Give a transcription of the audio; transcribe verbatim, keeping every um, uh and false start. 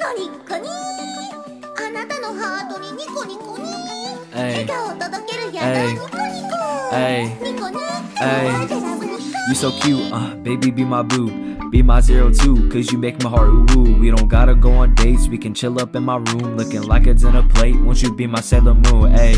ニッコにあなたのハートにニコニコに笑顔届けるやろニコニコニコに You so cute, uh, baby be my boo. Be my zero two, cause you make my heart ooh ooh. We don't gotta go on dates, we can chill up in my room, looking like a dinner plate. Won't you be my Sailor Moon, ayy?